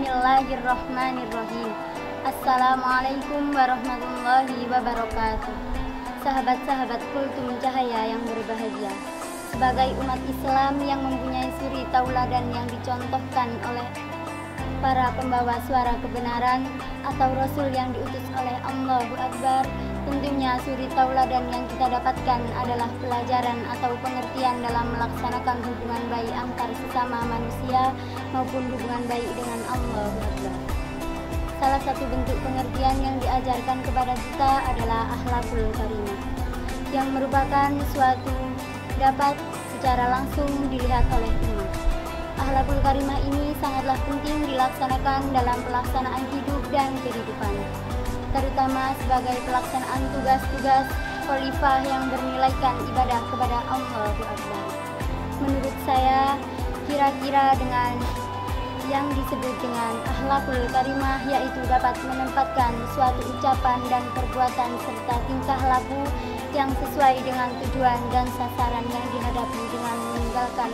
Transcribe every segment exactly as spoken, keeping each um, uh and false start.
Bismillahirrahmanirrahim. Assalamualaikum warahmatullahi wabarakatuh. Sahabat-sahabat Kultum Cahaya yang berbahagia, sebagai umat Islam yang mempunyai suri tauladan yang dicontohkan oleh para pembawa suara kebenaran atau Rasul yang diutus oleh Allahu Akbar, tentunya suri tauladan yang kita dapatkan adalah pelajaran atau pengertian dalam melaksanakan hubungan baik antar sesama manusia maupun hubungan baik dengan Allahu Akbar. Salah satu bentuk pengertian yang diajarkan kepada kita adalah akhlakul karimah, yang merupakan suatu dapat secara langsung dilihat oleh umat. Akhlakul karimah ini sangatlah penting dilaksanakan dalam pelaksanaan hidup dan kehidupan, terutama sebagai pelaksanaan tugas-tugas khalifah yang bernilaikan ibadah kepada Allahu Akbar. Menurut saya, kira-kira dengan yang disebut dengan akhlakul karimah yaitu dapat menempatkan suatu ucapan dan perbuatan serta tingkah laku yang sesuai dengan tujuan dan sasaran yang dihadapi dengan meninggalkan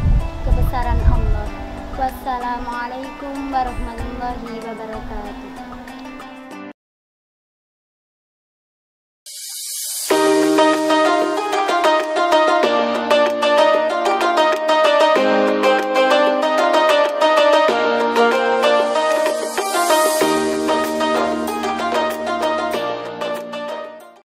kebesaran Allah. Wassalamualaikum warahmatullahi wabarakatuh.